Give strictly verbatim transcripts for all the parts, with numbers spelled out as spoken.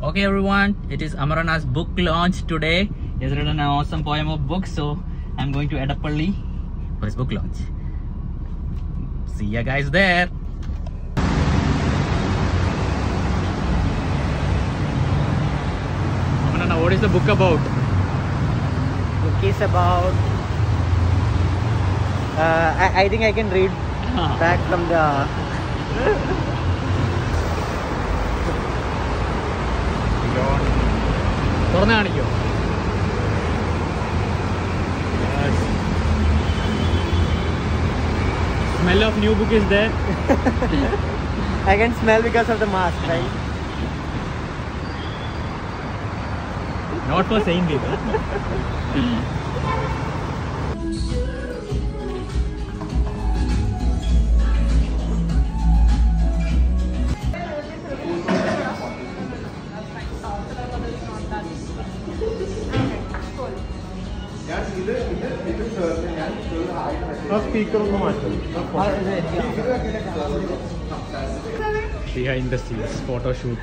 Okay everyone, it is Amarana's book launch today. He has written an awesome poem of book, so I'm going to Edapalli for his book launch. See ya guys there. Amarana, what is the book about? Book is about uh, I, I think I can read back from the തുറന്നു കാണിക്കോ? Smell of new book is there. I can smell because of the mask, right? Not for sane people. Behind the scenes photo shoot.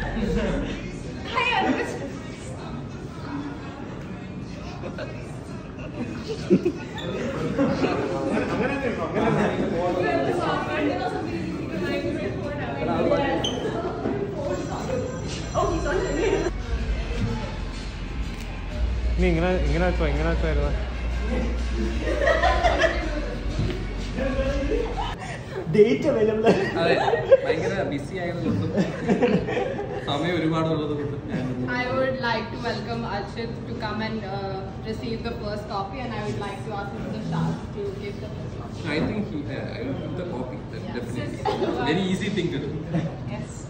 Date available. busy. I would like to welcome Archit to come and uh, receive the first copy, and I would like to ask him the chance to give the first copy. I think he, uh, I will give the copy. Yeah. Definitely. Very easy thing to do. Yes.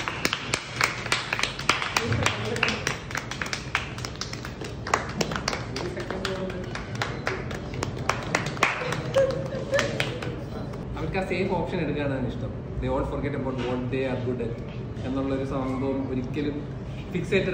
Safe option they all forget about what they are good at. Fixated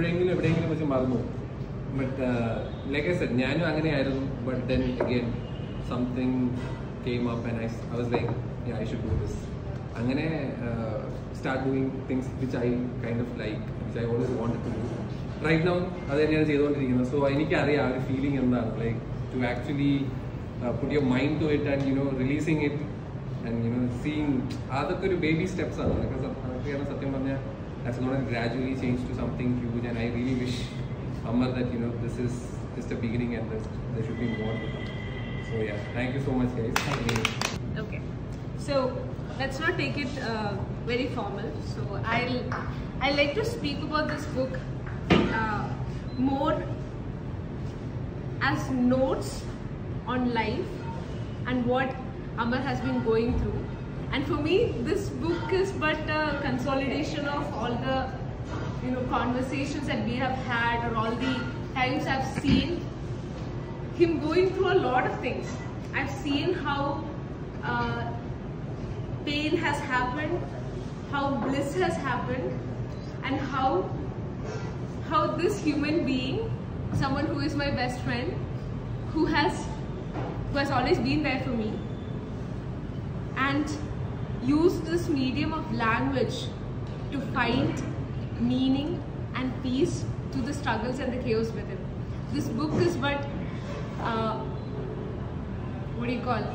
but uh, like I said, but then again something came up and I, I was like, yeah, I should do this. I'm gonna uh, start doing things which I kind of like, which I always wanted to do. Right now, so I need a feeling like to actually uh, put your mind to it and you know releasing it. And you know, seeing other baby steps are because that's going to gradually change to something huge. And I really wish Amar that you know this is just a beginning and there should be more to come. So yeah, thank you so much, guys. Okay, so let's not take it uh, very formal. So I'll I like to speak about this book uh, more as notes on life and what Amar has been going through, and for me this book is but a consolidation of all the you know conversations that we have had, or all the times I've seen him going through a lot of things. I've seen how uh, pain has happened, how bliss has happened, and how how this human being, someone who is my best friend, who has who has always been there for me, and use this medium of language to find meaning and peace to the struggles and the chaos within. This book is but, uh, what do you call,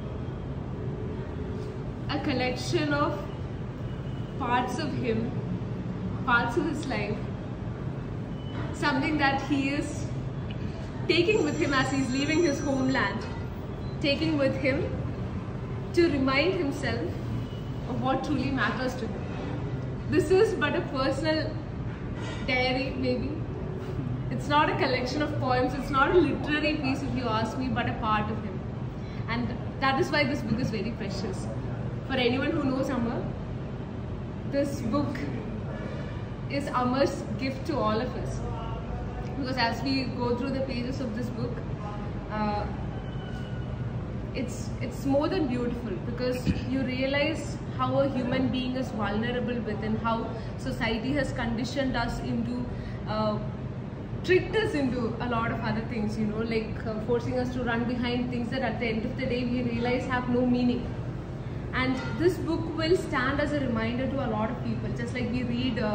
a collection of parts of him, parts of his life, something that he is taking with him as he's leaving his homeland, taking with him to remind himself of what truly matters to him. This is but a personal diary, maybe. It's not a collection of poems, it's not a literary piece if you ask me, but a part of him. And that is why this book is very precious. For anyone who knows Amar, this book is Amar's gift to all of us. Because as we go through the pages of this book, uh, It's it's more than beautiful, because you realize how a human being is vulnerable within, how society has conditioned us into, uh, tricked us into a lot of other things, you know, like uh, forcing us to run behind things that at the end of the day we realize have no meaning. And this book will stand as a reminder to a lot of people, just like we read uh,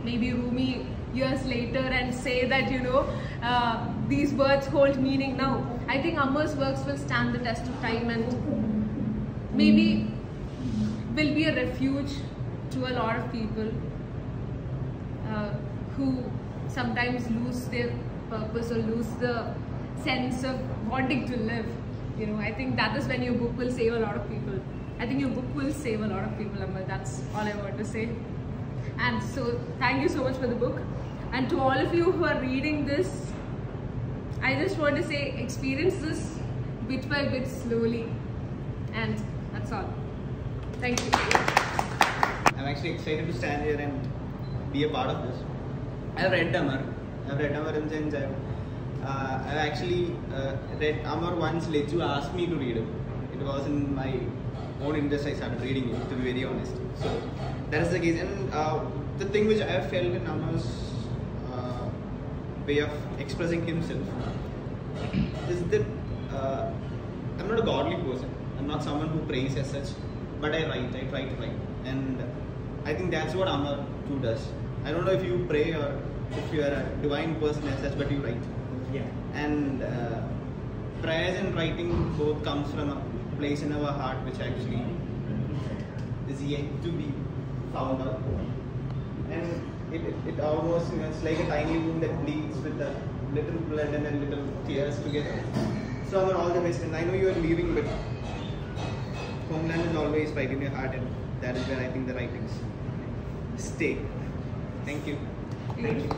maybe Rumi years later and say that, you know, uh, these words hold meaning now. I think Amar's works will stand the test of time and maybe will be a refuge to a lot of people uh, who sometimes lose their purpose or lose the sense of wanting to live. You know, I think that is when your book will save a lot of people. I think your book will save a lot of people, Amar. That's all I want to say. And so, thank you so much for the book. And to all of you who are reading this, I just want to say, experience this bit by bit slowly. And that's all. Thank you. I'm actually excited to stand here and be a part of this. I've read Amar. I've read Amar in the sense I've, uh, I've actually uh, read Amar once. Leju asked me to read it. It was in my own interest I started reading it, to be very honest. So that is the case. And uh, the thing which I have felt in Amar's uh, way of expressing himself is that uh, I'm not a godly person. I'm not someone who prays as such, but I write. I try to write, and I think that's what Amar too does. I don't know if you pray or if you are a divine person as such, but you write. Yeah. And uh, prayers and writing both comes from a place in our heart which actually is yet to be found out. And it, it, it almost, you know, it's like a tiny wound that bleeds with a little blood and then little tears together. So Amar, all the best. And I know you are leaving, but homeland is always right in your heart, and that is where I think the writings stay. Thank you. Thank you.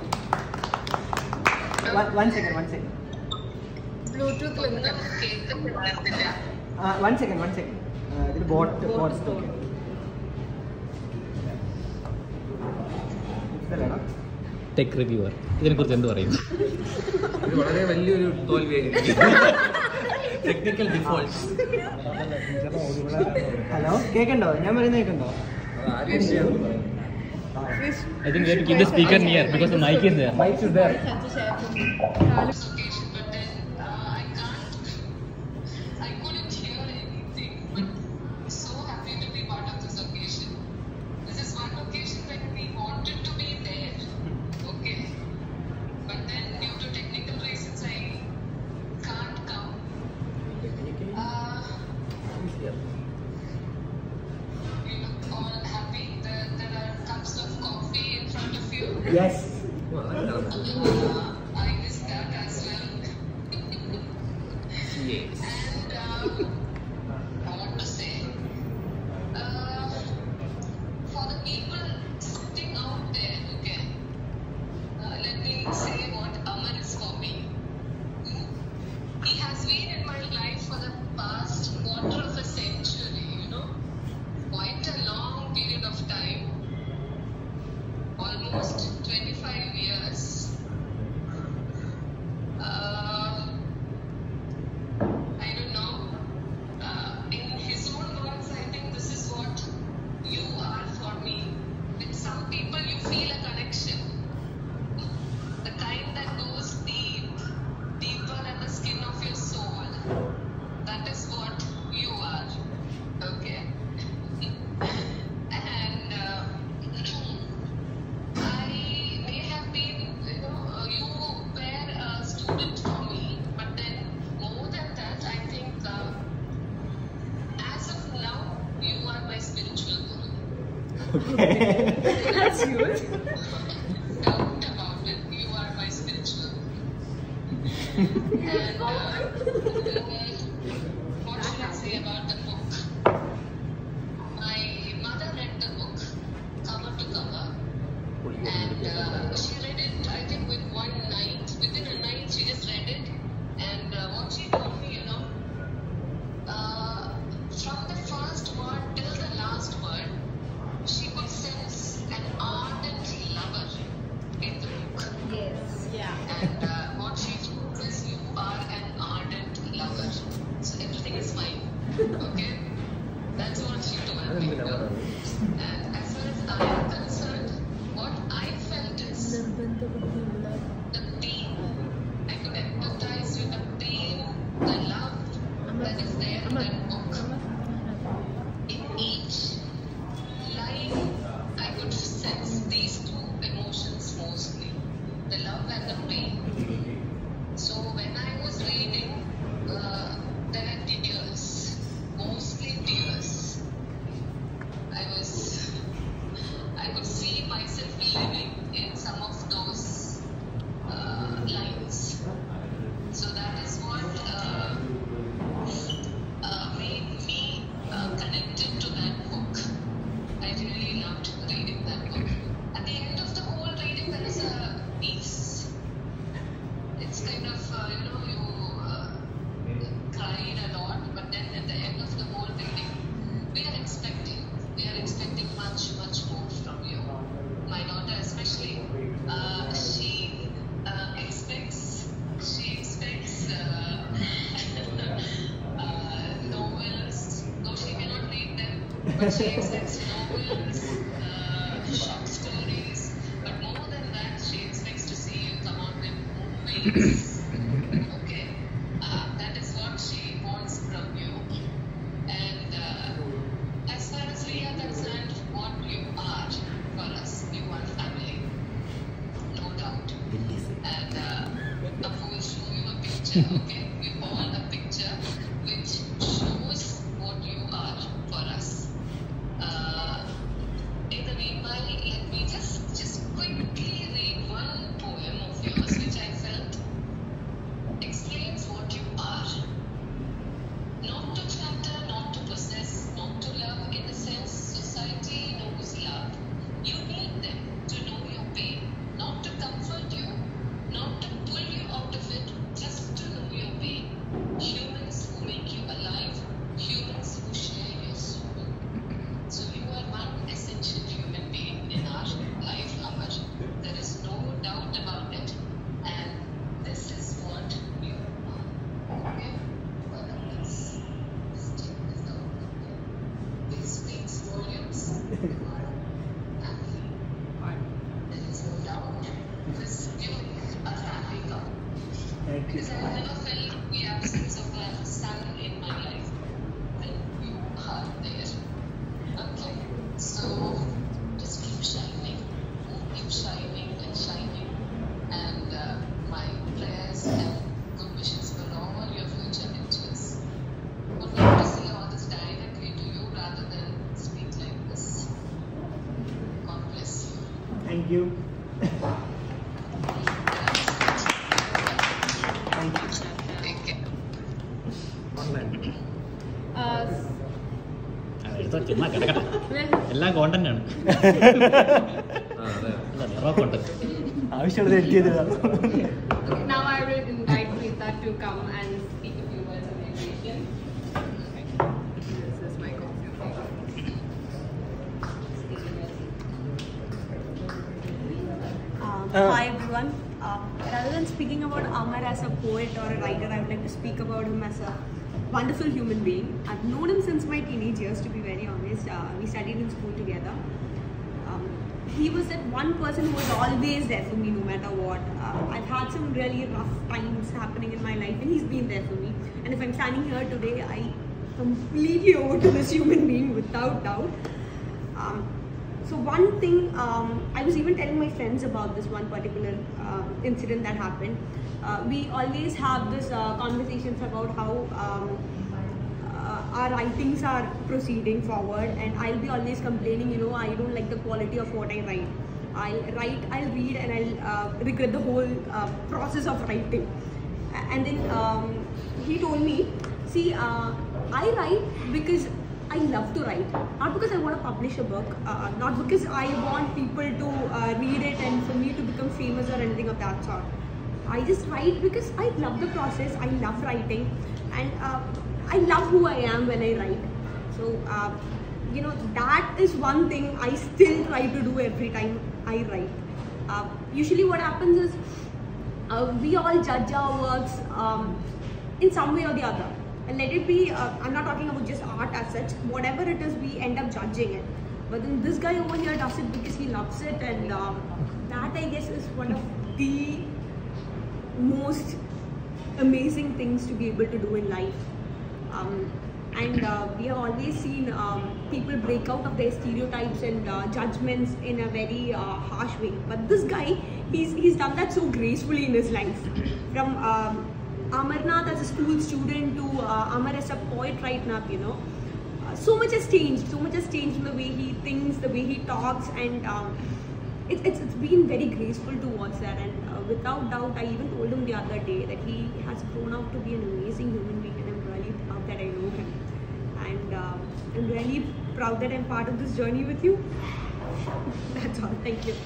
One, one second, one second. Bluetooth link. Uh, one second, one second. Uh, this bot, bot stock. Tech reviewer ഇതിനെ കുറിച്ച് എന്ത് പറയും? ഇത് വളരെ വലിയൊരു തോൽവിയായിരിക്കും. Technical defaults. Hello, കേൾക്കണ്ടോ? ഞാൻ പറയുന്നത് കേൾക്കണ്ടോ? I think we have to keep the speaker near because the mic is there. Mic is there. Yes. I miss that as well. Yes. And uh, I want to say, uh, for the people sitting out there, okay, uh, let me say what Amar is for me. Hmm? He has been in my life for the past quarter of a century, you know, quite a long period of time. Almost twenty-five years. Uh, I don't know. Uh, in his own words, I think this is what you are for me. With some people, you feel a connection. The kind that goes deep, deeper than the skin of your soul. That is what you are. Okay? And uh, I may have been, you know, uh, you were a student for me, but then more than that, I think uh, as of now, you are my spiritual guru. That's good. Doubt about it, you are my spiritual guru. And uh, what should I say about the book? My mother read the book cover to cover. And uh, she read it, I think, with one night. Within a night, she just read it. And uh, what she told me, you know, uh, from the first word till the last word, she could sense an ardent lover in the book. Yes. Yeah. And uh, what she told is, you are an ardent lover. So everything is fine. Okay? That's what she told me. You know? And as far as I am concerned, what I felt is But she accepts novels, uh, short stories, but more than that, she expects to see you come out with movies. Okay, uh, that is what she wants from you. And uh, as far as we are concerned, what you are for us, you are family, no doubt. And uh, I will show you a picture. Okay, we all a picture which shows what you are for us. Uh, in the meanwhile, let me just just quickly read one poem of yours which I felt explains what you are. Not to flatter, not to possess, not to love in the sense society knows love. You need them to know your pain, not to comfort you, not to pull you out of it, just to know your pain. Humans who make you alive, humans who share your soul. So you are one essential human being in our life, Amar. There is no doubt about it. And this is what you are. Okay? Well, let's let's take this out. This speaks volumes. You are family. There is no doubt. This you are a family couple. Thank you. Because I have never felt the absence of a son in my life. Then you are there. Okay. So just keep shining. Keep shining and shining. And uh, my prayers and good wishes for all your future ventures. Would love to say all this directly to you rather than speak like this. God bless you. Thank you. Thank you. Take care. Uh, എടുത്തോ ചുമ്മാ കിടക്കട്ടെ എല്ലാം content ആണ് ആ, അതെ. Raw content ആവശ്യമുള്ളത് edit ചെയ്തതാണ്. now I will invite Preeta to come and speak a few words on aviation. This is my coffee. Um, Uh, hi everyone. Um, rather than speaking about Amar as a poet or a writer, I would like to speak about him as a wonderful human being. I've known him since my teenage years, to be very honest. Uh, we studied in school together. Um, he was that one person who was always there for me no matter what. Uh, I've had some really rough times happening in my life and he's been there for me. And if I'm standing here today, I completely owe to this human being without doubt. Um, So one thing, um, I was even telling my friends about this one particular uh, incident that happened. Uh, we always have this uh, conversations about how um, uh, our writings are proceeding forward, and I'll be always complaining, you know, I don't like the quality of what I write. I'll write, I'll read, and I'll uh, regret the whole uh, process of writing. And then um, he told me, see, uh, I write because I love to write, not because I want to publish a book, uh, not because I want people to uh, read it and for me to become famous or anything of that sort. I just write because I love the process, I love writing, and uh, I love who I am when I write. So, uh, you know, that is one thing I still try to do every time I write. Uh, usually what happens is, uh, we all judge our works um, in some way or the other. And let it be, uh, I'm not talking about just art as such, whatever it is, we end up judging it. But then this guy over here does it because he loves it, and um, that I guess is one of the most amazing things to be able to do in life. Um, and uh, we have always seen um, people break out of their stereotypes and uh, judgments in a very uh, harsh way. But this guy, he's, he's done that so gracefully in his life. From um, Amarnath as a school student to uh, Amar as a poet right now, you know. Uh, so much has changed, so much has changed in the way he thinks, the way he talks, and um, it, it's, it's been very graceful towards that. And uh, without doubt, I even told him the other day that he has grown out to be an amazing human being, and I'm really proud that I know him. And uh, I'm really proud that I'm part of this journey with you. That's all. Thank you.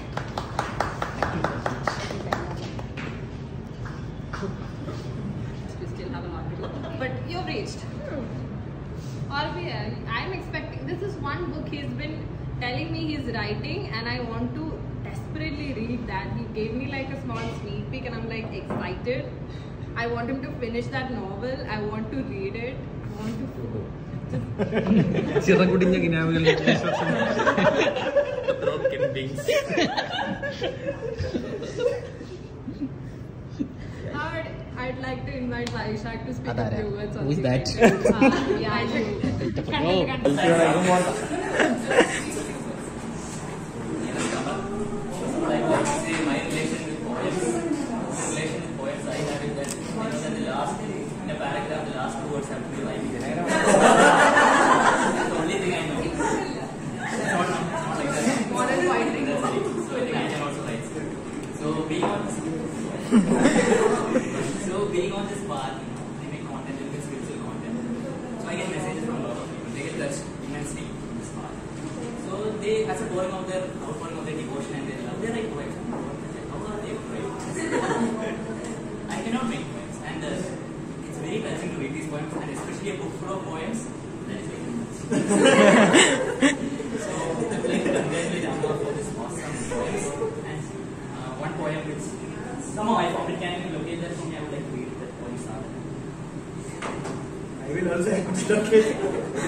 We still have a lot to do. But you've reached. Or we are. I'm expecting. This is one book he's been telling me he's writing, and I want to desperately read that. He gave me like a small sneak peek, and I'm like excited. I want him to finish that novel. I want to read it. I want to ചിറകുടിഞ്ഞ കിനാവുകളുടെ Broken wings. I'd, I'd like to invite Vaishak to speak a Adara. few words on Who is the that? Uh, yeah, you. Go. Like what you say, my relation with poems, relation with poems, I have it that, you know, that the last, in a paragraph, the last two words have to be like this. That's the only thing I know. It's not, it's not like that. Modern poetry. That's it. So I think I can also write. So being on this, so being on this path, you know, they make content, they make spiritual content. So I get messages from a lot of people. They get touched immensely on this path. So they, as a pouring of their outpouring of their devotion and their love, they write poems. How are they writing? I cannot make poems, and uh, it's very touching to read these poems, and especially a book full of poems. That is very much. So I would like to congratulate Amma for this awesome poems, and uh, one poem which somehow I found it can you locate that for me. I would like to read that poem start. I will also have to locate it.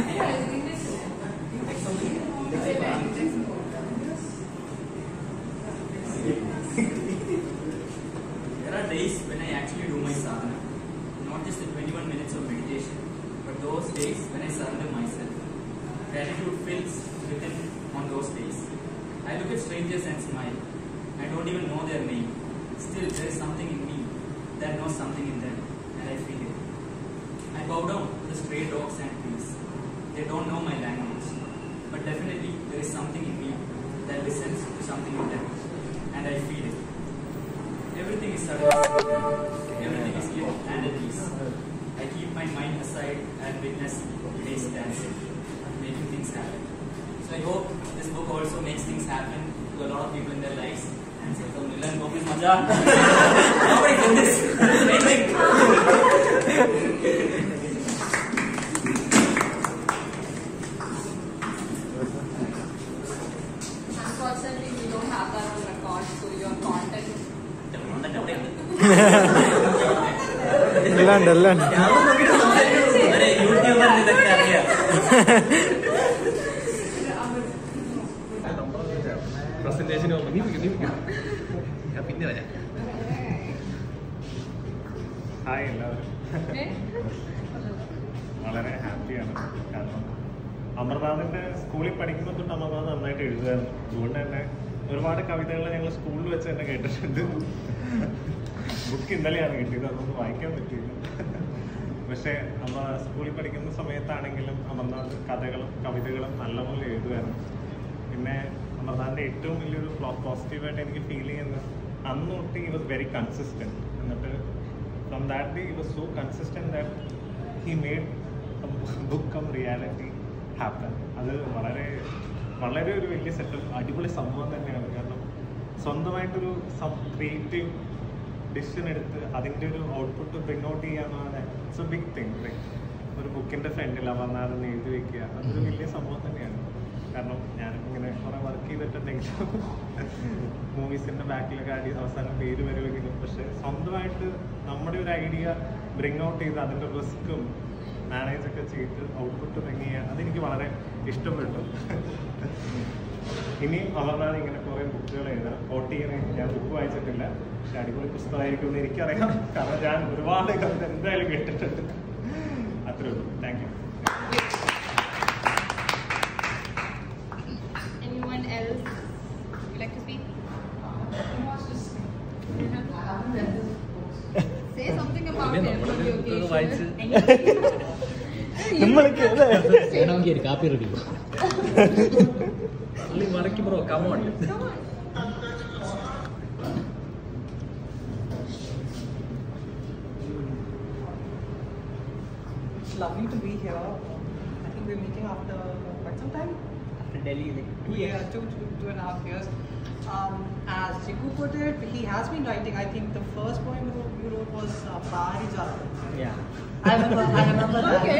There are days when I actually do my sadhana, not just the twenty-one minutes of meditation, but those days when I surrender myself. Gratitude fills within on those days. I look at strangers and smile. I don't even know their name. Still, there is something in me that knows something in them, and I feel it. I bow down to the stray dogs and trees. They don't know my language, but definitely there is something in me that listens to something in them, and I feel it. Everything is sudden. Everything is clear and at peace. I keep my mind aside and witness today's dancing, making things happen. So I hope this book also makes things happen to a lot of people in their lives. And say, "So Milan, go please, Maja." Nobody did this. Amazing. Unfortunately, we don't have that on record, so your content. എല്ലാം എല്ലാം YouTuber ഇതൊക്കെ അറിയാം. പ്രസന്റേഷന് നീ വിളിക്കും നീ വിളിക്കും ഞാൻ പിന്നെ വരാം. ഹായ് എല്ലാവരും, വളരെ ഹാപ്പിയാണ്. കാരണം അമർനാഥിൻ്റെ സ്കൂളിൽ പഠിക്കുമ്പോൾ തൊട്ട് അമർനാഥ് നന്നായിട്ട് എഴുതുമായിരുന്നു. അതുകൊണ്ട് തന്നെ ഒരുപാട് കവിതകൾ ഞങ്ങൾ സ്കൂളിൽ വെച്ച് തന്നെ കേട്ടിട്ടുണ്ട്. ബുക്ക് ഇന്നലെയാണ് കിട്ടിയത്, അതൊന്നും വായിക്കാൻ പറ്റിയില്ല. പക്ഷേ അമ്മ സ്കൂളിൽ പഠിക്കുന്ന സമയത്താണെങ്കിലും അമർനാഥ് കഥകളും കവിതകളും നല്ലപോലെ എഴുതുമായിരുന്നു. പിന്നെ അമർനാഥിൻ്റെ ഏറ്റവും വലിയൊരു പോസിറ്റീവായിട്ട് എനിക്ക് ഫീൽ ചെയ്യുന്നത് അന്ന് തൊട്ട് ഹി വാസ് വെരി കൺസിസ്റ്റൻറ്റ്. എന്നിട്ട് from that day he was so consistent that he made book come reality happen. അത് വളരെ വളരെ ഒരു വലിയ സെറ്റപ്പ്, അടിപൊളി സംഭവം തന്നെയാണ്. കാരണം സ്വന്തമായിട്ടൊരു ക്രിയേറ്റീവ് ഡിസിഷൻ എടുത്ത് അതിൻ്റെ ഒരു ഔട്ട്പുട്ട് ബ്രിങ് ഔട്ട് ചെയ്യാന്ന് പറഞ്ഞാൽ it's a big thing. Like ഒരു ബുക്കിൻ്റെ ഫ്രണ്ടിൽ അമർനാഥെന്ന് എഴുതി വയ്ക്കുക, അതൊരു വലിയ സംഭവം തന്നെയാണ്. കാരണം ഞാനും ഇങ്ങനെ കുറേ വർക്ക് ചെയ്തിട്ടുണ്ടെങ്കിലും മൂവീസിൻ്റെ ബാക്കിലൊക്കെ അടി അവസാനം പേര് വരുമെങ്കിലും, പക്ഷേ സ്വന്തമായിട്ട് നമ്മുടെ ഒരു ഐഡിയ ബ്രിങ് ഔട്ട് ചെയ്ത് അതിൻ്റെ റിസ്ക്കും മാനേജൊക്കെ ചെയ്ത് ഔട്ട്പുട്ട് ബ്രിങ് ചെയ്യുക, അതെനിക്ക് വളരെ ഇഷ്ടപ്പെട്ടു. ഇനിയും അമർനാഥ് ഇങ്ങനെ കുറേ ബുക്കുകൾ എഴുതാം. കോട്ട് ചെയ്യാൻ ഞാൻ ബുക്ക് വായിച്ചിട്ടില്ല, പക്ഷെ അടിപൊളി പുസ്തകമായിരിക്കും എന്ന് എനിക്കറിയാം. കാരണം ഞാൻ ഒരുപാട് കവിത എന്തായാലും കേട്ടിട്ടുണ്ട്. അത്രേ ഉള്ളൂ. Thank you. Anyone else would like to speak? Say something about him on the occasion. നമ്മൾക്ക് വേണമെങ്കിൽ ഒരു കാപ്പി റെഡി മറക്കി bro come on. It's lovely to be here. I think we're meeting after quite some time. after Delhi, like two Yeah, years. two, two, two and a half years. Um, as Chiku put it, he has been writing. I think the first poem you wrote, you wrote was uh, Parijat. Yeah. I remember, I remember that. Okay.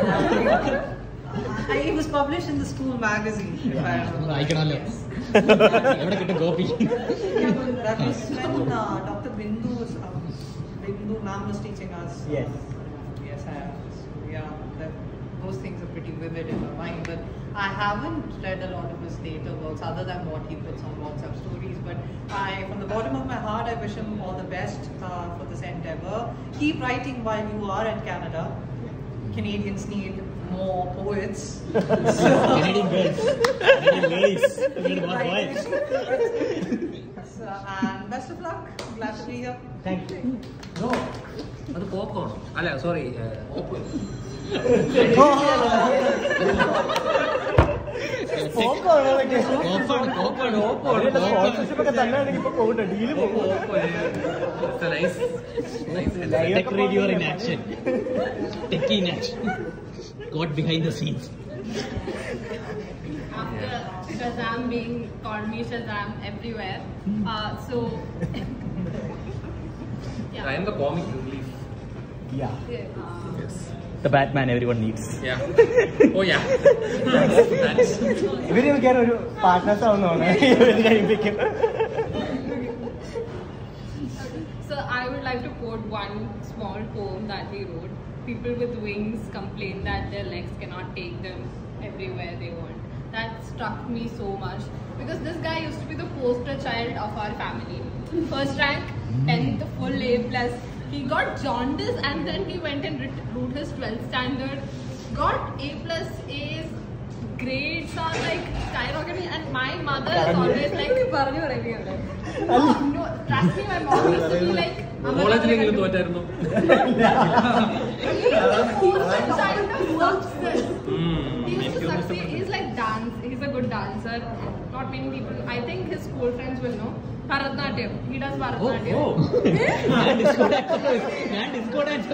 Uh, I, it was published in the school magazine. If I remember. വായിക്കണമല്ലോ. എവിടെ കിട്ടും copy? Yeah, but that was when uh, Doctor Bindu was, um, Bindu ma'am was teaching us. Yes. Yes, I, yeah. That, those things are pretty vivid in my mind. But I haven't read a lot of his later works other than what he puts on WhatsApp stories. But I, from the bottom of my heart, I wish him all the best uh, for this endeavor. Keep writing while you are in Canada. Canadians need more poets. Canadian girls. Canadian ladies. Keep More writing. boys. So, and best of luck. Glad to be here. Thank you. No. അത് popcorn അല്ല sorry open Tech radio in action. Techie in action. Got behind the scenes. After Shazam being called me Shazam everywhere, uh, so yeah. I am the comic relief. Yeah. Uh, The Batman everyone needs. Yeah. Oh yeah. That's ഇവര് ഒരു partners ആവുന്നതാണ്. So I would like to quote one small poem that he wrote. People with wings complain that their legs cannot take them everywhere they want. That struck me so much because this guy used to be the poster child of our family. First rank, tenth, full A plus. He got jaundice and then he went and wrote his twelfth standard. Got A plus A's. Grades are like skyrocketing and my mother is always like no, no, trust me, my mom used to be like കോളേജിലെങ്കിലും തോറ്റായിരുന്നു. He used to succeed. He's like dance. He's a good dancer. Not many people. I think his school friends will know. Bharatnatyam. He does Bharatnatyam. Oh, ഞാൻ disco dancer ഞാൻ disco dancer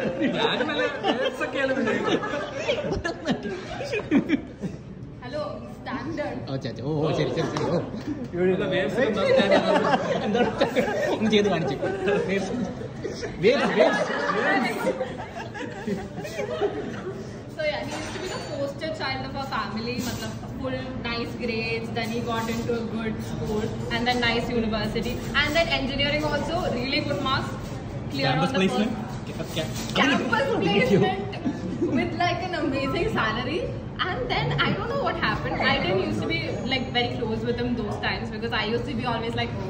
Hello, standard. ഓ ചാച്ച ഓ ഓ ശരി ശരി ശരി ഓ എന്താ എന്താ ഒന്ന് ചെയ്ത് കാണിച്ചു waves waves So yeah, he used to be the poster child of our family. Matlab, full nice grades. Then he got into a good school and then nice university. And then engineering also really good marks. Clear Campus on the placement? first. Campus placement with like an amazing salary. And then I don't know what happened. I didn't used to be like very close with him those times because I used to be always like, oh.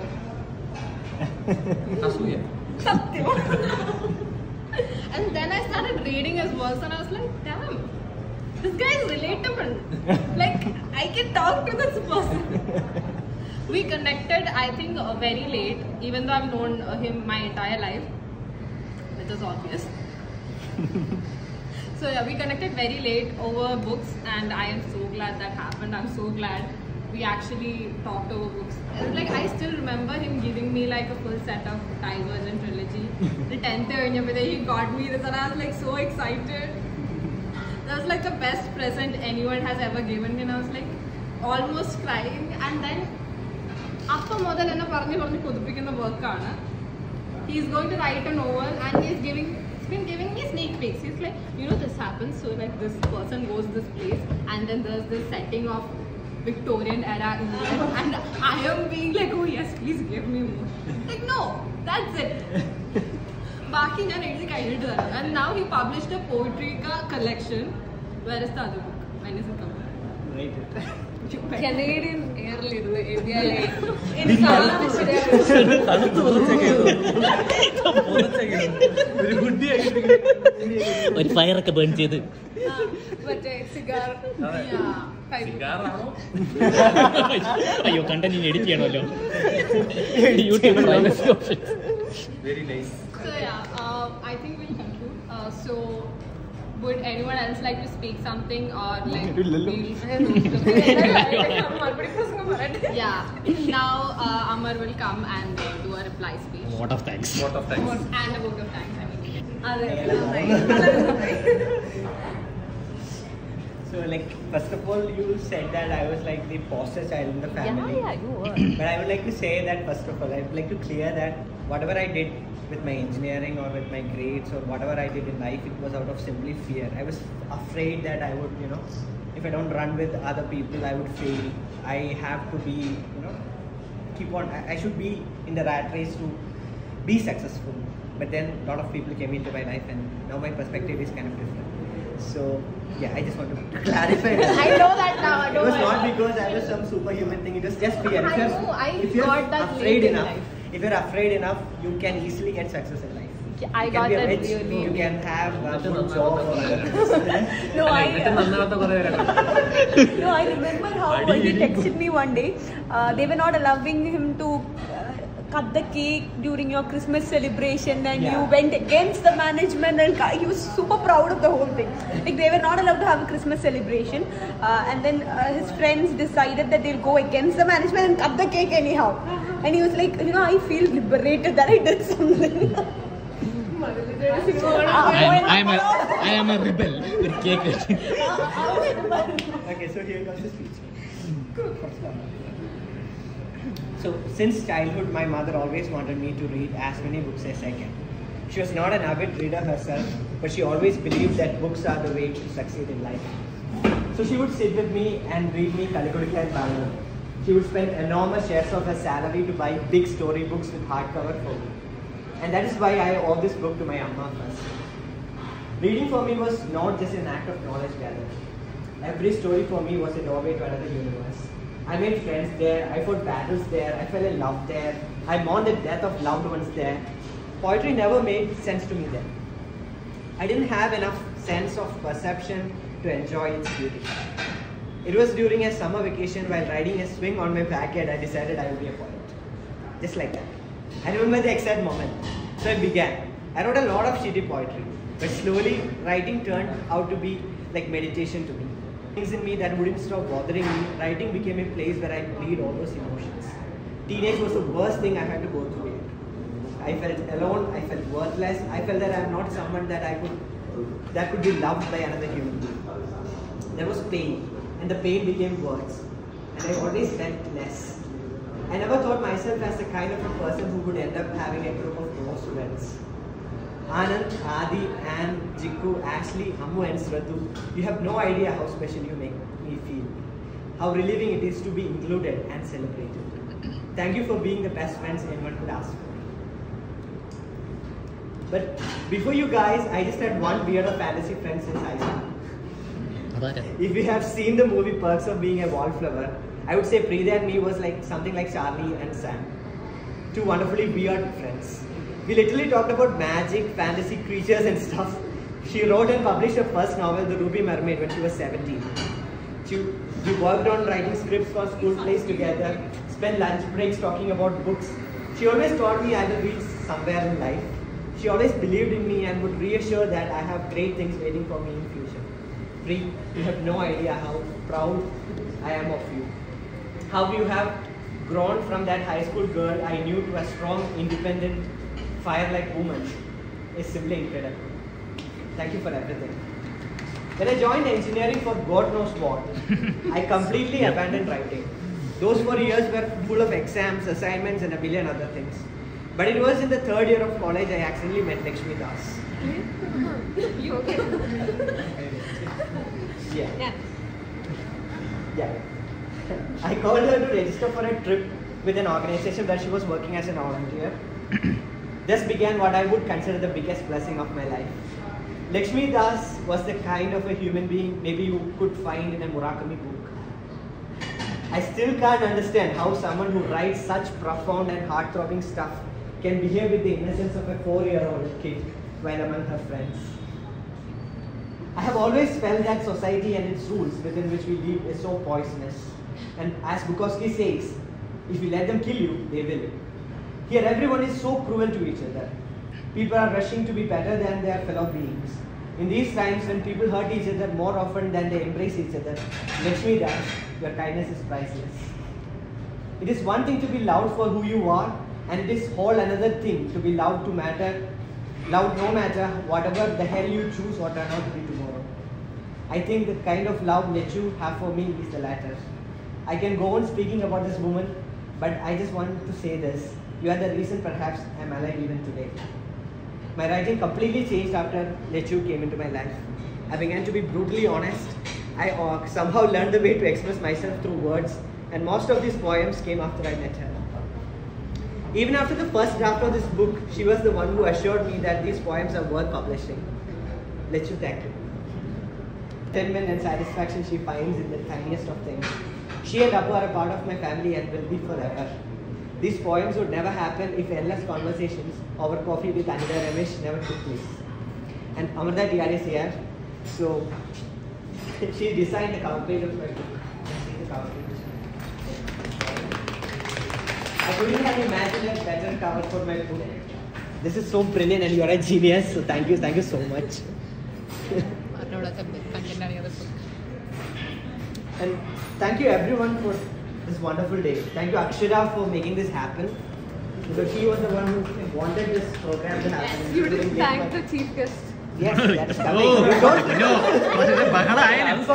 അസൂയ. Satyam. And then I started reading his works and I was like, damn, this guy is relatable. Like, I can talk to this person. We connected, I think, uh, very late, even though I've known uh, him my entire life, which is obvious. So yeah, we connected very late over books and I am so glad that happened. I'm so glad we actually talked over books. Like, I still remember him giving me like a full set of Divergent trilogy. The tenth year, he got me this and I was like so excited. That was like the best present anyone has ever given me and I was like almost crying. And then after model enna parni parni kodupikkunna work aanu. He's going to write a novel and he's giving he's been giving me sneak peeks. He's like, you know, this happens, so like this person goes this place and then there's this setting of Victorian era England and I am being like, oh yes, please give me more. Like, no, that's it. Baki ഞാൻ എഴുതി കഴിഞ്ഞിട്ട് തരാം. And now he published a poetry collection. Where is the other book? When is it coming? Canadian airlidu എഴുതിയാലേ എനിക്ക് കാണാൻ ഒരു ഫയറൊക്കെ burn ചെയ്ത് മറ്റേ cigar അയ്യോ കണ്ടന്റ് എഡിറ്റ് ചെയ്യണമല്ലോ YouTube Very nice. So yeah, uh, I think we'll conclude. Uh, so would anyone else like to speak something or like we'll... Yeah, now uh, Amar will come and uh, do a reply speech. Vote of thanks. Vote of thanks. And a vote of thanks, I mean. So like first of all, you said that I was like the poster child in the family. Yeah, yeah, you were. But I would like to say that first of all, I would like to clear that whatever I did with my engineering or with my grades or whatever I did in life, it was out of simply fear. I was afraid that I would, you know, if I don't run with other people, I would fail. I have to be, you know, keep on. I, I should be in the rat race to be successful. But then a lot of people came into my life, and now my perspective is kind of different. So yeah, I just want to clarify. I know that now. I It know was that. not because I was some superhuman thing. It was just fear. If I you're, know, I if you're got that afraid late in enough, life. if you're afraid enough, you can easily get success in life. I you got can be a that rich, really You late. can have a good job or other things. No, I. എന്നിട്ട് നന്നാവാത്ത കുറേ പേരൊക്കെ No, I remember how when he texted me one day, uh, they were not allowing him to uh, cut the cake during your Christmas celebration, and Yeah. you went against the management, and ca- he was super proud of the whole thing. Like they were not allowed to have a Christmas celebration, uh, and then uh, his friends decided that they'll go against the management and cut the cake anyhow. And he was like, you know, I feel liberated that I did something. I am, I am a, I am a rebel with cake cutting. Okay, so here comes the speech. So, since childhood, my mother always wanted me to read as many books as I can. She was not an avid reader herself, but she always believed that books are the way to succeed in life. So, she would sit with me and read me Kalikudika and Balaram. She would spend enormous shares of her salary to buy big story books with hardcover for me. And that is why I owe this book to my Amma first. Reading for me was not just an act of knowledge gathering. Every story for me was a doorway to another universe. I made friends there, I fought battles there, I fell in love there, I mourned the death of loved ones there. Poetry never made sense to me then. I didn't have enough sense of perception to enjoy its beauty. It was during a summer vacation while riding a swing on my backyard I decided I would be a poet. Just like that. I remember the exact moment. So I began. I wrote a lot of shitty poetry, but slowly writing turned out to be like meditation to me. Things in me that wouldn't stop bothering me, writing became a place where I bleed all those emotions. Teenage was the worst thing I had to go through it. I felt alone, I felt worthless, I felt that I am not someone that I could that could be loved by another human being. There was pain, and the pain became words, and I always felt less. I never thought myself as the kind of a person who would end up having a group of close friends. Anand, Adi, Anne, Jikku, Ashley, Ammu and Sradhu, you have no idea how special you make me feel. How relieving it is to be included and celebrated. Thank you for being the best friends anyone could ask for. But before you guys, I just had one weird fantasy friend since high school. If you have seen the movie Perks of Being a Wallflower, I would say Preeta and me was like something like Charlie and Sam. Two wonderfully weird friends. We literally talked about magic, fantasy creatures and stuff. She wrote and published her first novel, The Ruby Mermaid, when she was seventeen. She, we worked on writing scripts for school plays together, spent lunch breaks talking about books. She always told me I will reach somewhere in life. She always believed in me and would reassure that I have great things waiting for me in future. Pri, you have no idea how proud I am of you. How you have grown from that high school girl I knew to a strong, independent, fire-like woman is simply incredible. Thank you for everything. When I joined engineering for God knows what, I completely abandoned writing. Those four years were full of exams, assignments and a billion other things. But it was in the third year of college I accidentally met Lakshmi Das. You okay? Yeah. Yeah. Yeah. I called her to register for a trip with an organization where she was working as a volunteer. Thus began what I would consider the biggest blessing of my life. Lakshmi Das was the kind of a human being maybe you could find in a Murakami book. I still can't understand how someone who writes such profound and heart-throbbing stuff can behave with the innocence of a four-year-old kid while among her friends. I have always felt that society and its rules within which we live is so poisonous. And as Bukowski says, if you let them kill you, they will. Here everyone is so cruel to each other. People are rushing to be better than their fellow beings. In these times when people hurt each other more often than they embrace each other, Lakshmi Das, your kindness is priceless. It is one thing to be loved for who you are, and it is whole another thing to be loved to matter, loved no matter whatever the hell you choose or turn out to be tomorrow. I think the kind of love that you have for me is the latter. I can go on speaking about this woman, but I just wanted to say this. You are the reason perhaps I am alive even today. My writing completely changed after Lechu came into my life. I began to be brutally honest. I uh, somehow learned the way to express myself through words, and most of these poems came after I met her. Even after the first draft of this book, she was the one who assured me that these poems are worth publishing. Lechu, thank you. contentment and satisfaction she finds in the tiniest of things. She and Apu are a part of my family and will be forever. These poems would never happen if endless conversations over coffee with Anita Ramesh never took place. And Amrita T R is here, so she designed the cover page of my book. See the cover page. I couldn't have imagined a better cover for my book. This is so brilliant, and you are a genius. So thank you, thank you so much. And thank you everyone for this wonderful day. Thank you Akshara for making this happen. Because she was the one who wanted this program to happen. Yes, you didn't thank the chief guest. Yes, that's coming. Oh, You don't- no. Fans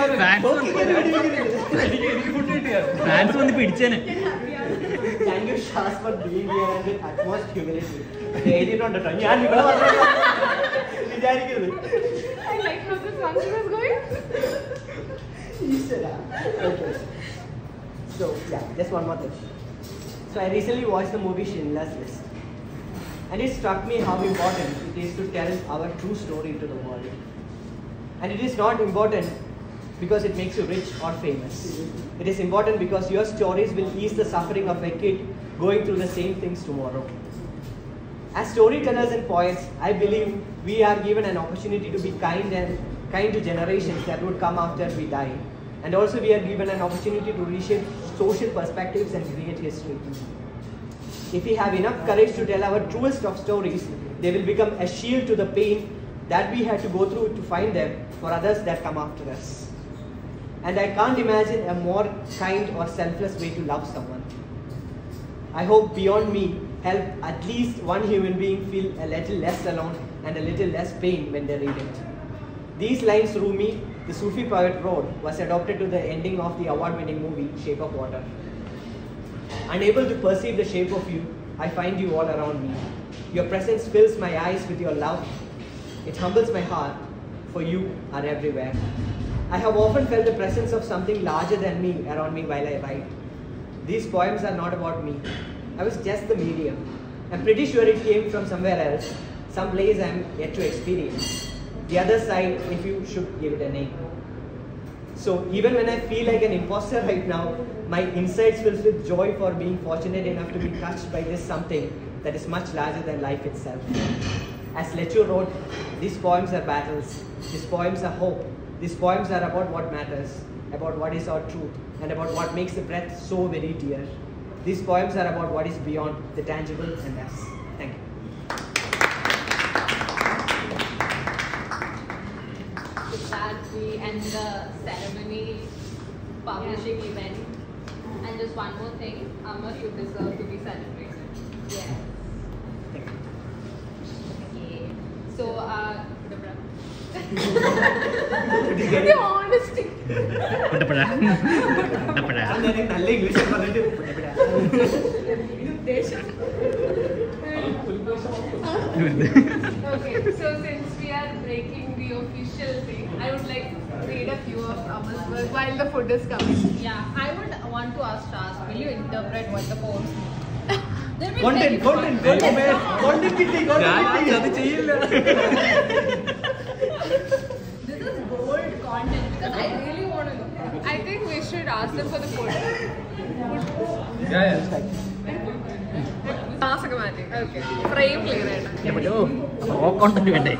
fans വന്ന് പിടിച്ചേനെ. Thank you Shaz for being here and with utmost humility. എഴുതിയിട്ടുണ്ട് കേട്ടോ. ഞാൻ ഇവിടെ വന്നതല്ല. വിചാരിക്കരുത്. I like how this function is going. Ishara. Okay. So yeah, just one more thing. So I recently watched the movie Schindler's List. And it struck me how important it is to tell our true story to the world. And it is not important because it makes you rich or famous. It is important because your stories will ease the suffering of a kid going through the same things tomorrow. As storytellers and poets, I believe we are given an opportunity to be kind and kind to generations that would come after we die. And also we are given an opportunity to reshape social perspectives and create history. If we have enough courage to tell our truest of stories, they will become a shield to the pain that we had to go through to find them for others that come after us. And I can't imagine a more kind or selfless way to love someone. I hope beyond me help at least one human being feel a little less alone and a little less pain when they read it. These lines, Rumi, the Sufi poet, wrote was adopted to the ending of the award-winning movie Shape of Water. Unable to perceive the shape of you, I find you all around me. Your presence fills my eyes with your love. It humbles my heart, for you are everywhere. I have often felt the presence of something larger than me around me while I write. These poems are not about me. I was just the medium. I'm pretty sure it came from somewhere else, some place I'm yet to experience. The other side, if you should give it a name. So even when I feel like an imposter right now, my insides fills with joy for being fortunate enough to be touched by this something that is much larger than life itself. As Lechu wrote, these poems are battles. These poems are hope. These poems are about what matters, about what is our truth, and about what makes the breath so very dear. These poems are about what is beyond the tangible and us. Thank you. With that, we end the ceremony publishing event. And just one more thing, Amar, you deserve to be celebrated. Yes. Okay. So, uh, The honesty. കുട്ടപ്പഴ കുട്ടപ്പഴ നല്ല English പറഞ്ഞിട്ട് Okay, so since we are breaking the official thing, I would like to read a few of Amar's work while the food is coming. Yeah, I would want to ask Shaz, will you interpret what the poems mean? Content, content, content, content കിട്ടി, content കിട്ടി. അത് ചെയ്യില്ല. This is gold content because I really want to know. I think we should ask them for the food. Yeah, yeah. Mask ഒക്കെ മാറ്റി. Okay. Frame clear ആയിട്ട്. Content വേണ്ടേ?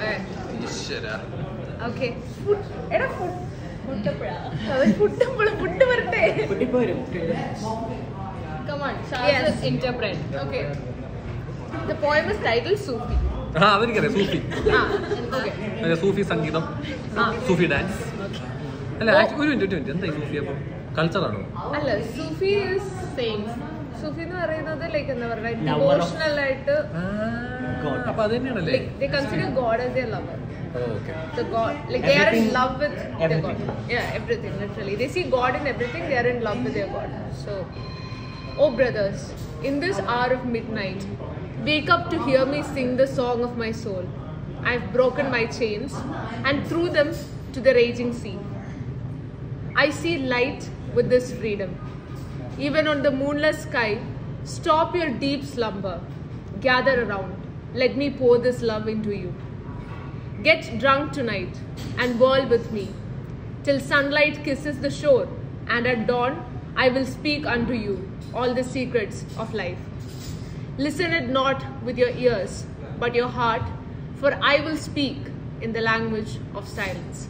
Okay. Food. എടാ food. Kuttapura. അത് food നമ്മൾ food വരട്ടെ. പൊട്ടിപ്പോരും. Come on, Shaz, Yes. interpret. Okay. The poem is titled Sufi. ആ അതെനിക്കറിയാം സൂഫി Ah, okay. അതെ, സൂഫി സംഗീതം Ah. സൂഫി ഡാൻസ് അല്ല actually ഒരു മിനിറ്റ് ഒരു മിനിറ്റ് എന്താ ഈ സൂഫി അപ്പം കൾച്ചറാണോ അല്ല സൂഫി is Same. സൂഫി എന്ന് പറയുന്നത് ലൈക്ക് എന്താ പറയുക Lover of- ഡിവോഷണൽ ആയിട്ട് അപ്പൊ അത് തന്നെയാണല്ലേ like they consider God as their lover. Okay The God, like they are in Everything- love with their God. everything. Yeah, everything literally. They see God in everything. They are in love with their God. So, oh brothers, in this hour of midnight, wake up to hear me sing the song of my soul. I've broken my chains and threw them to the raging sea. I see light with this freedom. Even on the moonless sky, stop your deep slumber. Gather around. Let me pour this love into you. Get drunk tonight and whirl with me. till sunlight kisses the shore, and at dawn I will speak unto you all the secrets of life. Listen it not with your ears, but your heart, for I will speak in the language of silence.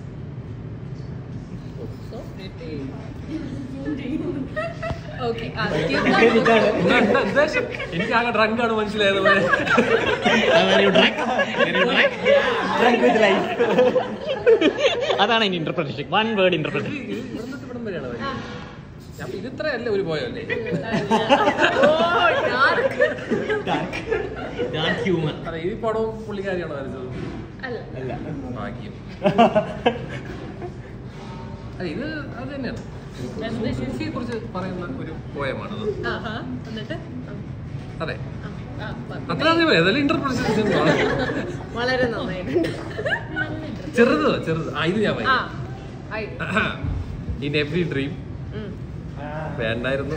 So pretty. Okay, uh, എനിക്ക് ആകെ ഡ്രങ്കാണ് മനസ്സിലായത്. അതാണ് അതിന്റെ interpretation. One word interpretation. അപ്പൊ ഇതിത്രയല്ലേ ഒരു പോയല്ലേ? അതെ, ഈ പടവും പുള്ളിക്കാരിയാണോ വരച്ചത്? ഭാഗ്യം. അതെ, ഇത് അത് തന്നെയാണ് ഷെഫിയെ കുറിച്ച് പറയുന്ന ഒരു പോയമാണത്. അതെ, അത്ര ഏതായാലും ഇന്റർപ്രിട്ടേഷൻ വളരെ നന്നായിട്ടുണ്ട്. ചെറുത് ചെറുത് ആ ഇത് ഞാൻ ഇൻ എവറി ഡ്രീം വേണ്ടായിരുന്നു,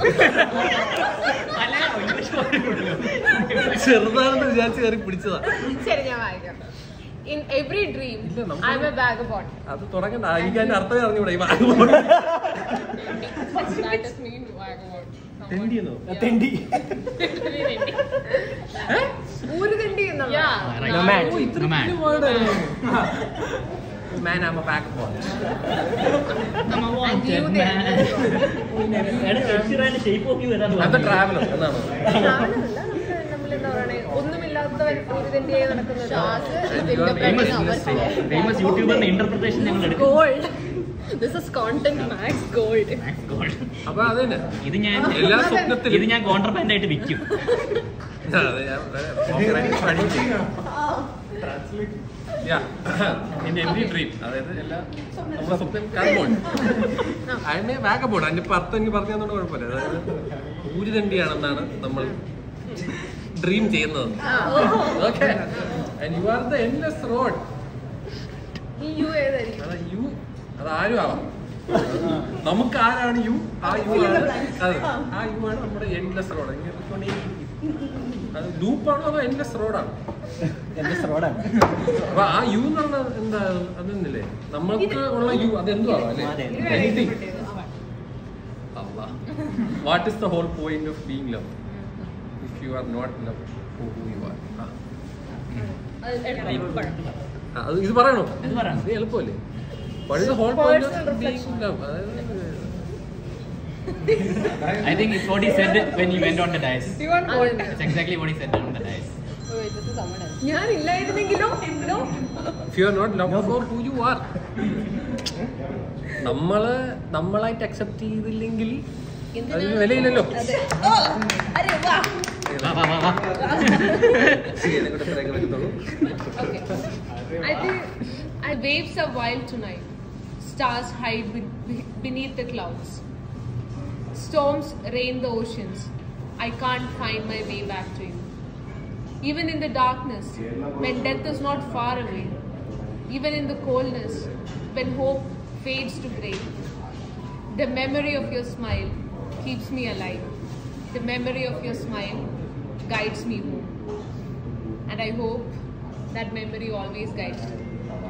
ചെറുതാണെന്ന് വിചാരിച്ച് കയറി പിടിച്ചതാ. ശരി, ഞാൻ വായിക്കാം. In every dream, I am a vagabond. അത് തുടങ്ങണ്ട, എനിക്ക് അതിന്റെ അർത്ഥം അറിഞ്ഞൂടെ ഈ vagabond. That does mean vagabond. തെണ്ടിയെന്നോ? തെണ്ടി. ഒരു തെണ്ടി എന്നാണ്. Yeah. Nomad. Nomad. Man, I'm a vagabond. I'm a wanted man. Shape of you. I'm a traveler. എന്നാണ്. ഒന്നുമില്ലാത്തവൻ ഒരു തെണ്ടിയായി നടക്കുന്നത്. ഫേമസ് യൂട്യൂബറിന്റെ ഇന്റർപ്രിട്ടേഷൻ ഞങ്ങൾ എടുക്കും. Gold. This is content max gold. Max gold. അപ്പൊ അതന്നെ ഇത് ഞാൻ എല്ലാ സ്വപ്നത്തിലും ഇത് ഞാൻ കോൺട്രബാൻഡ് ആയിട്ട് വിൽക്കും. ഇൻ എവറി ഡ്രീം, അതായത് എല്ലാ നമ്മളെ സ്വപ്നം കാർബോണ്ട് അതിനെ വാഗബോണ്ട്. അതിന്റെ ഇപ്പൊ അർത്ഥം എനിക്ക് പറഞ്ഞു തന്നോണ്ട് കുഴപ്പമില്ല. അതായത് ഊരുതണ്ടിയാണെന്നാണ് നമ്മൾ ഡ്രീം ചെയ്യുന്നത്. Okay, and you are the endless road. You ഏതായിരിക്കും? അത് യു അത് ആരും ആവാം. നമുക്ക് ആരാണ് യു? ആ യു ആണ്. അതെ, ആ യു ആണ് നമ്മുടെ എൻഡ്ലെസ് റോഡ്. അത് ലൂപ്പാണോ അതോ എൻഡ്ലെസ് റോഡാണ്? എൻഡ്ലെസ് റോഡാണ്. അപ്പൊ ആ യു എന്ന് പറഞ്ഞാൽ എന്താ അതെന്നില്ലേ നമ്മൾക്ക് ഉള്ള യു? അതെന്തോ ആവാം അല്ലേ? Anything. What is the whole point of being love if you are not loved for who you are? അത് ഇത് പറയണോ? ഇത് എളുപ്പമല്ലേ? What is the whole point of being love? I think it's what he said when he went on the dice. It's exactly what he said on the dice. ഞാൻ ഇല്ലായിരുന്നെങ്കിലോ? If you are not loved for who you are, നമ്മള് നമ്മളായിട്ട് accept ചെയ്തില്ലെങ്കിൽ അതിന് വിലയില്ലല്ലോ. I think I waves are wild tonight. Stars hide beneath the clouds. Storms rain the oceans. I can't find my way back to you. Even in the darkness, when death is not far away, even in the coldness, when hope fades to grey, the memory of your smile keeps me alive. The memory of your smile guides me home. And I hope that memory always guides me.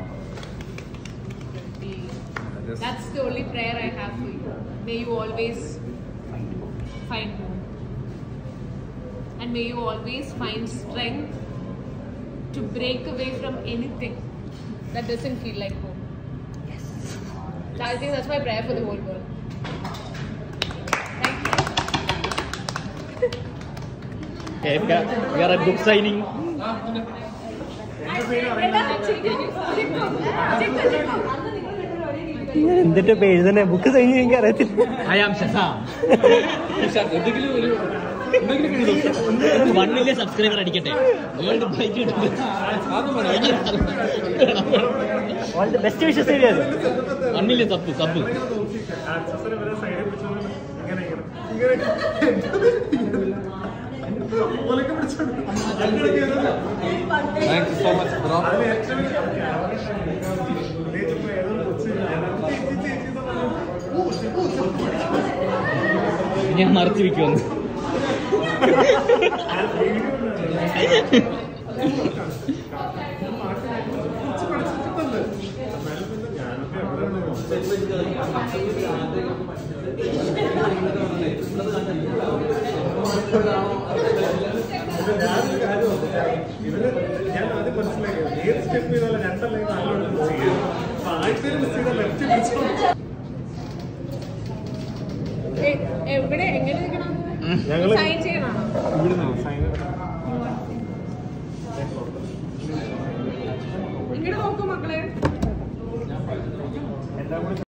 That's the only prayer I have for you. May you always find home. And may you always find strength to break away from anything that doesn't feel like home. Yes. I think that's my prayer for the whole world. Thank you. We are at book signing. എന്നിട്ട് എഴുതണേ book sign എനിക്ക് അറിയത്തില്ല. I am Shazam. One million subscriber അടിക്കട്ടെ. World bike best wishes area one million sub sub Thank you so much, bro. ഞാൻ മറച്ചു വെക്കുമെന്ന്. ഇവര് ഞാൻ ആദ്യം മനസ്സിലാക്കിയത് ഏത് സ്റ്റെപ്പ് ചെയ്താലും രണ്ടല്ലെങ്കിൽ നാലോട്ട് ചെയ്യാം. അപ്പൊ ആഴ്ചയിൽ മിസ് ചെയ്ത ലെഫ്റ്റ് പിടിച്ചോ. എവിടെ എങ്ങനെ ഞങ്ങള് സൈൻ ചെയ്യണം? ഇങ്ങോട്ട് നോക്കൂ മക്കളെ.